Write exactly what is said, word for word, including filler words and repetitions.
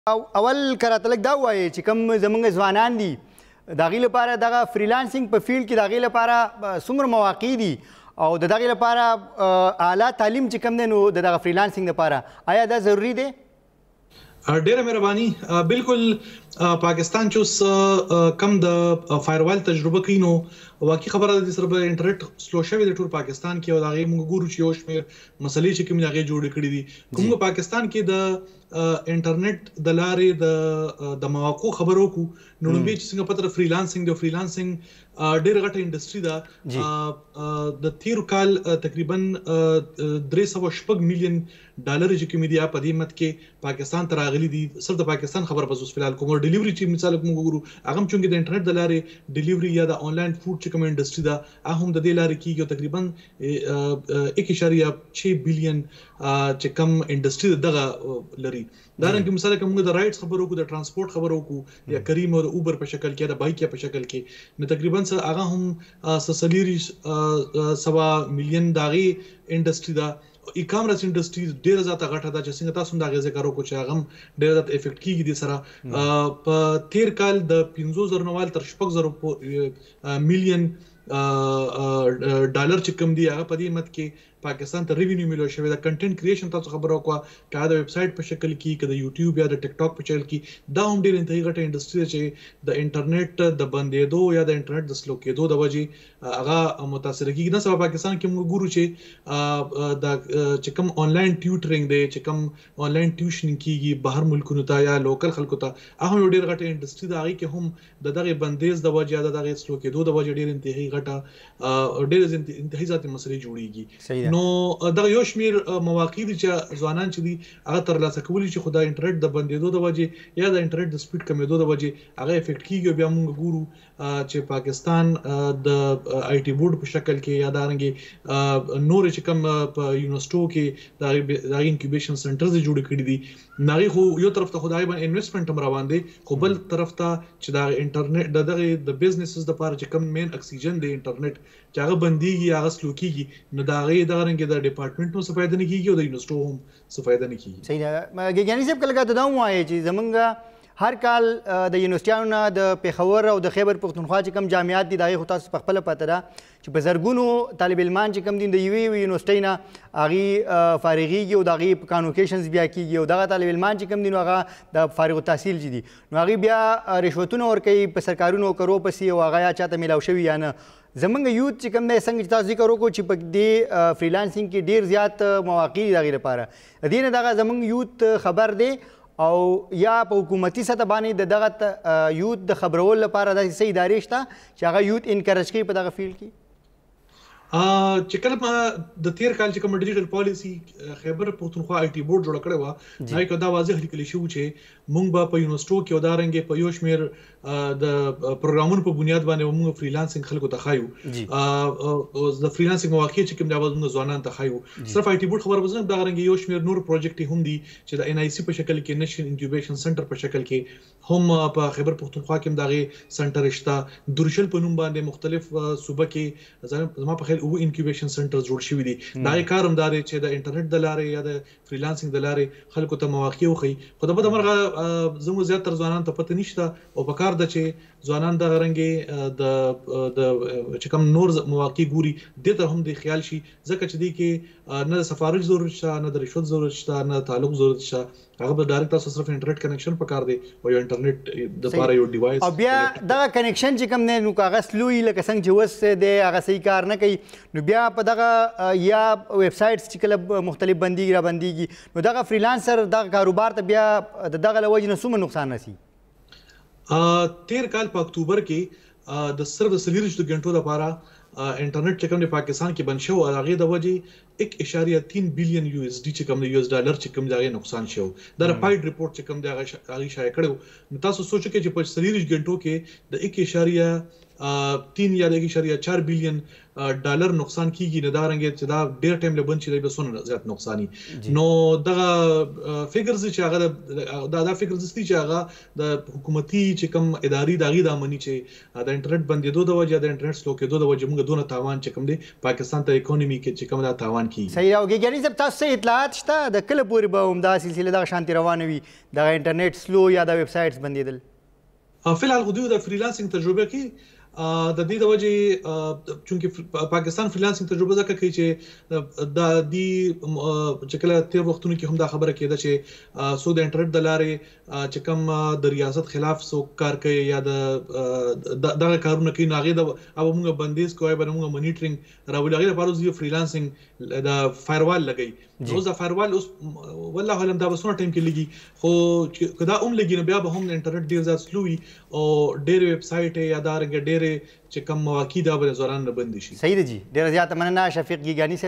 اول کراته لږ دا ووایي چې کوم زموږ ځوانان دي د هغې لپاره دغه فریلانسینګ په فیلډ کې د هغې لپاره څومره مواقع دي او د دغې لپاره اعلی تعلیم چې کوم دی نو د دغه فریلانسینګ لپاره آیا دا ضروري دی؟ ډیره مهرباني. بالکل پاکستان چې اوس کم د فایروال تجربه کوي نو واقعي خبره ده سره به انټرنیټ سلو شوی د ټول پاکستان کې او د هغې موږ ګورو چې یو شمېر مسلې چې کومې د هغې جوړې کړي دي. کوم پاکستان کې د انټرنیټ د لارې د د مواقعو خبرو کو نو لومبي چې څنګه پتر فریلانسینګ د فریلانسینګ ډېر غټه انډستری ده. د تیر کال تقریبا درې سوه شپږ میلیون ډالر چې کومې دي په دې مت کې پاکستان ته راغلي دي. صرف د پاکستان خبره بس اوس فلحال کوم ډیلیوري چې مثال موږ ګورو هغه هم چونکې د انټرنیټ د لارې ډیلیوري یا د آنلاین فوډ چې کوم انډستری ده هغه هم د دې لارې کېږي او تقریبا یک اشاریه شپږ بلین چې کوم انډستری دغه لري. دا رنګ مثال کوم د رایټس خبرو کو د ترانسپورت خبرو کو یا کریم او اوبر په شکل کې د بایک په شکل کې نو تقریبا هغه هم سسلیری سوا میلیون داغي انډستری ده. ای کامرس انډستری ډیره زیاته غټه ده چې څنګه تاسو دا غږ کارو کو چې هغه ډیره زیات افیکټ کیږي د سره. په تیر کال د پنځوس زره نوال تر شپږ زره میلیون ډالر چې کوم دی هغه په دې مت کې پاکستان ته ریوینیو ملو شوی د کنټینټ کریشن تاسو خبرو کو که د ویب سټ په شکل کې که د یوټیوب یا د ټیک ټاک په شکل کې دا هم ډیر انتهایی غټه انډستری چې د انټرنیټ د بندېدو یا د انټرنیټ د سلو کېدو د وجې هغه متاثر کیږي. نه سبا پاکستان کې موږ ګورو چې د چې کوم آنلاین ټیوټرینګ دی چې کوم آنلاین ټیوشن کیږي بهر ملکونو ته یا لوکل خلکو ته هغه ډیر غټه انډستری ده. هغه کې هم د دغه بندیز د وجې د دغه سلو کېدو د وجې ډیر انتهایی غټه ډیر انتهایی ذاتي مسلې جوړیږي. نو دا یو شمیر مواقع دي چې ځوانان چې دي هغه ترلاسه کولی چې خدای انټرنیټ د بندېدو د وجې یا د انټرنیټ د سپیډ کمیدو د وجې هغه افیکټ کیږي. بیا موږ ګورو چې پاکستان د آی ټي بورډ په شکل کې یا دارنګې نور چې کوم په یونیورسيټو کې د انکیوبیشن سنټرز جوړ کړي دي ناغي خو یو طرف ته خدای باندې انویسټمنټ هم روان دي خو بل طرف ته چې د انټرنیټ د دغه د بزنسز د لپاره چې کوم مین اکسیجن دی انټرنیټ چې هغه بنديږي هغه سلو کیږي نو دا غي د رنګ د ډپارټمنټ نو څه فائدہ نه کیږي او د یونیورسيټو هم څه فائدہ نه کیږي. صحیح ده. ګیګانی صاحب کله دا وایي چې زمونږ هر کال د یونیورسيټانو نه د پیښور او د خیبر پښتونخوا چې کوم جامعات دي دغه خو تاسو په خپل پته ده چې په زرګونو طالب علمان چې کوم دي د یوې یونیورسيټۍ نه هغې فارغېږي او د هغې په کانوکیشنز بیا کېږي او دغه طالب علمان چې کوم دي نو هغه د فارغ التحصیل چې دي نو هغې بیا رشوتونه ورکوي په سرکارونو کرو پسې او هغه یا چاته میلاو شوي یا نه. زمونږ یوت چې کوم دی څنګه چې تاسو ذکر وکړو چې په دې فریلانسینګ کې ډېر زیات مواقع دي د هغې لپاره د دې نه دغه زمونږ یوت خبر دی او یا په حکومتي سطح باندې د دغه یوت د خبرولو لپاره داسې څه ادارې شته چې هغه یوت انکرج کوي په دغه فیلډ کې؟ چې کله د تیر کال چې کوم ډیجیټل پالیسی خیبر پښتونخوا آی ټي بورډ جوړ کړی وه نو هغې دا واضح لیکلی شوي چې موږ به په یونیورسيټو کې او دارنګې په یو شمېر د پروګرامونو په بنیاد باندې به موږ فریلانسینګ خلکو ته ښایو د فریلانسینګ مواقع چې کوم دی به موږ ځوانانو ته ښایو. صرف آی ټي بورډ خبره به نه دغه یو شمېر نور پروجیکټ هم دي چې د ان آی سي په شکل کې نیشنل انکیوبیشن سنټر په شکل کې هم په خیبر پښتونخوا کې هم دغه سنټر شته. دورشل په نوم باندې مختلف صوبه کې زما په خیال او انکیوبیشن سنټر جوړ شوي دي. دا کار هم دا دی چې د انټرنیټ د لارې یا د فریلانسینګ د لارې خلکو ته مواقع وښیي. خو د بده مرغه زموږ زیاتره ځوانانو ته پته نشته او په کار ده چې ځوانان دغه رنګې د د چې کوم نور مواقع ګوري دې ته هم د خیال شي ځکه چې دې کې نه د سفارش ضرورت شته نه د رشوت ضرورت شته نه تعلق ضرورت شته. هغه به ډایرکټ تاسو صرف انټرنیټ کنیکشن پکار دی او یو انټرنیټ د لپاره یو ډیوایس او بیا دغه کنیکشن چې کوم دی نو که هغه سلو وي لکه څنګه چې اوس دی هغه صحیح کار نه کوي نو بیا په دغه یا ویب سایټس چې کله مختلف بندیږي را بندیږي نو دغه فریلانسر دغه کاروبار ته بیا د دغه له وجې نه څومره نقصان رسي؟ تیر کال په اکتوبر کې د صرف د څلېرویشتو غنټو لپاره انټرنیټ چې کوم د پاکستان کې بند شو او هغې د وجې یک اشاریه تین بلین یو اس ډي چې کوم د یو اس ډالر چې کوم د هغې نقصان شو. دا رپایډ رپورټ چې کوم د هغې شایع کړی نو تاسو سوچ وکړئ چې په څلېرویشت غنټو کې د یک اشاریه तीन یا د اشاریه چار بلین ډالر نقصان کیږي نه دا رنګ چې دا ډیر ټایم له بند چې د بسونه زیات نقصانی نو دغه فګرز چې هغه دا دا فګرز چې هغه د حکومتي چې کوم اداري داغي د امني چې د انټرنیټ بندیدو د وجه د انټرنیټ سلو کېدو د وجه موږ دونه تاوان چې کوم دی پاکستان ته اکونومي کې چې کوم دا تاوان کیږي صحیح راوږي یعنی زب تاسو اطلاعات شته د کله پورې به هم دا سلسله د شانتي روانه وي د انټرنیټ سلو یا د ویب سایټس بندیدل فعلا غوډیو د فریلانسینګ تجربه کې د دې د وجه چونکه پاکستان فریلانسینګ تجربه ځکه کوي چې د دې چې کله تیر وختونو کې هم دا خبره کېده چې سو د انټرنیټ د لارې چې کوم د ریاست خلاف سو کار کوي یا د دغه کارونه کوي ناغې د او موږ بندیز کوی به موږ مانیټرینګ راولغې لپاره زیو فریلانسینګ د فایروال لګي نو دا فایروال اوس والله علم دا بسونه ټایم کې لګي خو کدا اوم لګي نو بیا به هم انټرنیټ ډیر زیات سلوي او ډیر ویب سایټ یا دا رنګ ډیر چې کوم مواقع دا به زوران نه بند شي صحیح دی جی ډیر زیات مننه شفیق ګیګانی